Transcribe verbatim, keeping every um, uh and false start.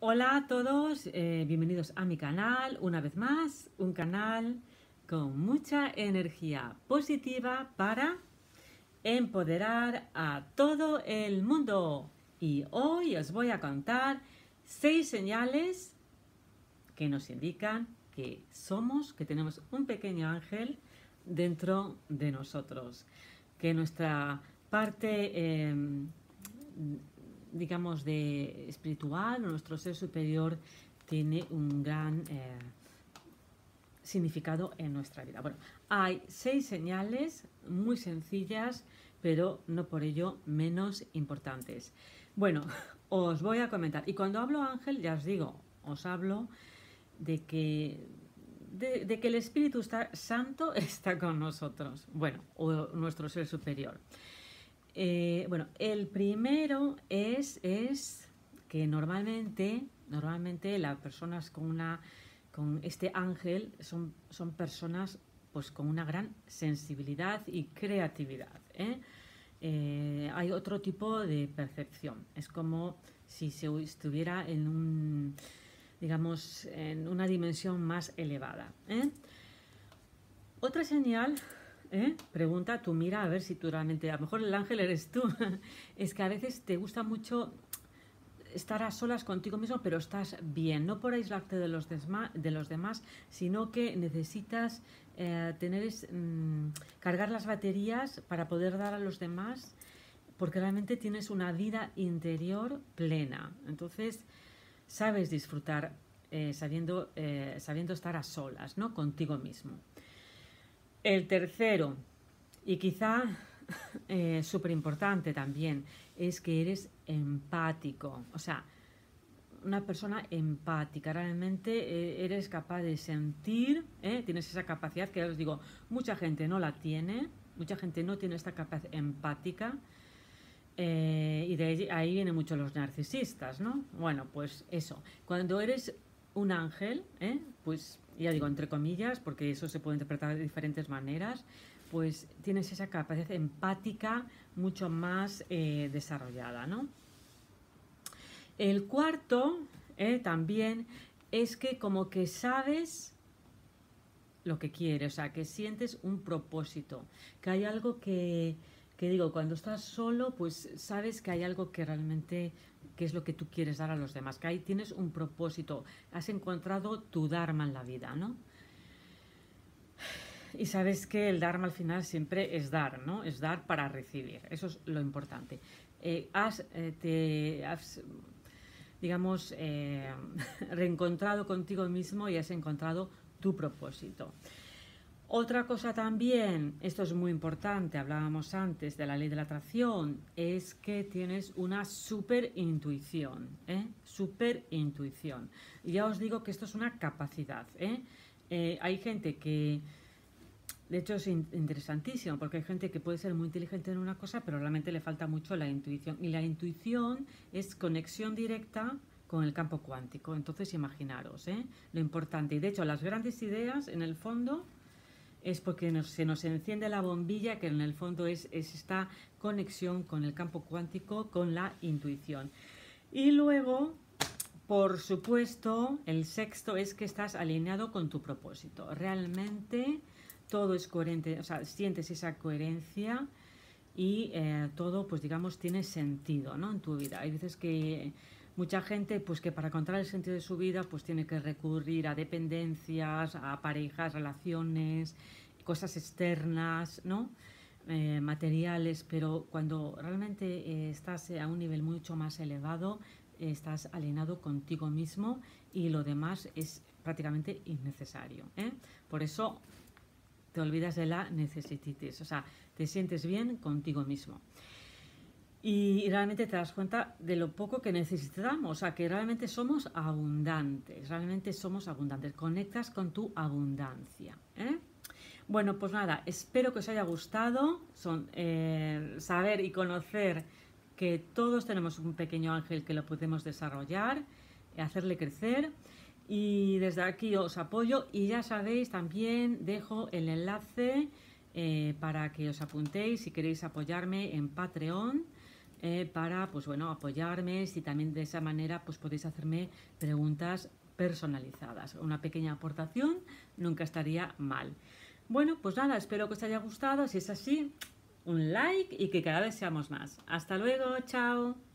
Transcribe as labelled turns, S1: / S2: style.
S1: Hola a todos, eh, bienvenidos a mi canal, una vez más, un canal con mucha energía positiva para empoderar a todo el mundo. Y hoy os voy a contar seis señales que nos indican que somos, que tenemos un pequeño ángel dentro de nosotros, que nuestra parte eh, digamos, de espiritual, nuestro ser superior tiene un gran eh, significado en nuestra vida. Bueno, hay seis señales muy sencillas, pero no por ello menos importantes. Bueno, os voy a comentar. Y cuando hablo ángel, ya os digo, os hablo de que, de, de que el Espíritu está, Santo está con nosotros. Bueno, o nuestro ser superior. Eh, bueno, el primero es, es que normalmente, normalmente las personas con, una, con este ángel son, son personas pues, con una gran sensibilidad y creatividad. ¿eh? Eh, hay otro tipo de percepción. Es como si se estuviera en un, digamos, en una dimensión más elevada. ¿eh? Otra señal. ¿Eh? Pregunta, tú mira a ver si tú realmente, a lo mejor el ángel eres tú. Es que a veces te gusta mucho estar a solas contigo mismo, pero estás bien, no por aislarte de los, de los demás, sino que necesitas eh, tener es, mmm, cargar las baterías para poder dar a los demás, porque realmente tienes una vida interior plena. Entonces, sabes disfrutar eh, sabiendo, eh, sabiendo estar a solas, ¿no? Contigo mismo. El tercero, y quizá eh, súper importante también, es que eres empático. O sea, una persona empática. Realmente eh, eres capaz de sentir, ¿eh? Tienes esa capacidad que ya os digo, mucha gente no la tiene, mucha gente no tiene esta capacidad empática. Eh, y de ahí, ahí vienen mucho los narcisistas, ¿no? Bueno, pues eso. Cuando eres un ángel, ¿eh? Pues ya digo entre comillas, porque eso se puede interpretar de diferentes maneras, pues tienes esa capacidad empática mucho más eh, desarrollada, ¿no? El cuarto eh, también es que como que sabes lo que quieres, o sea, que sientes un propósito, que hay algo que, que digo, cuando estás solo, pues sabes que hay algo que realmente que es lo que tú quieres dar a los demás, que ahí tienes un propósito, has encontrado tu dharma en la vida, ¿no? Y sabes que el dharma al final siempre es dar, ¿no? Es dar para recibir, eso es lo importante. Eh, has, eh, te, has, digamos, eh, reencontrado contigo mismo y has encontrado tu propósito. Otra cosa también, esto es muy importante, hablábamos antes de la ley de la atracción, es que tienes una super intuición, ¿eh? Super intuición. Y ya os digo que esto es una capacidad, ¿eh? Eh, hay gente que, de hecho es interesantísimo, porque hay gente que puede ser muy inteligente en una cosa, pero realmente le falta mucho la intuición. Y la intuición es conexión directa con el campo cuántico. Entonces imaginaros, ¿eh? Lo importante. Y de hecho las grandes ideas, en el fondo, es porque nos, se nos enciende la bombilla, que en el fondo es, es esta conexión con el campo cuántico, con la intuición. Y luego, por supuesto, el sexto es que estás alineado con tu propósito. Realmente todo es coherente, o sea, sientes esa coherencia y eh, todo, pues digamos, tiene sentido, ¿no? En tu vida. Hay veces que mucha gente, pues que para encontrar el sentido de su vida, pues tiene que recurrir a dependencias, a parejas, relaciones, cosas externas, ¿no? Eh, materiales, pero cuando realmente eh, estás a un nivel mucho más elevado, eh, estás alineado contigo mismo y lo demás es prácticamente innecesario, ¿eh? Por eso te olvidas de la necesitis, o sea, te sientes bien contigo mismo. Y realmente te das cuenta de lo poco que necesitamos, o sea, que realmente somos abundantes, realmente somos abundantes, conectas con tu abundancia, ¿eh? Bueno, pues nada, espero que os haya gustado son, eh, saber y conocer que todos tenemos un pequeño ángel que lo podemos desarrollar, hacerle crecer, y desde aquí os apoyo. Y ya sabéis, también dejo el enlace eh, para que os apuntéis si queréis apoyarme en Patreon. eh, para, pues bueno, apoyarme, si también de esa manera pues podéis hacerme preguntas personalizadas. Una pequeña aportación nunca estaría mal. Bueno, pues nada, espero que os haya gustado. Si es así, un like y que cada vez seamos más. Hasta luego, chao.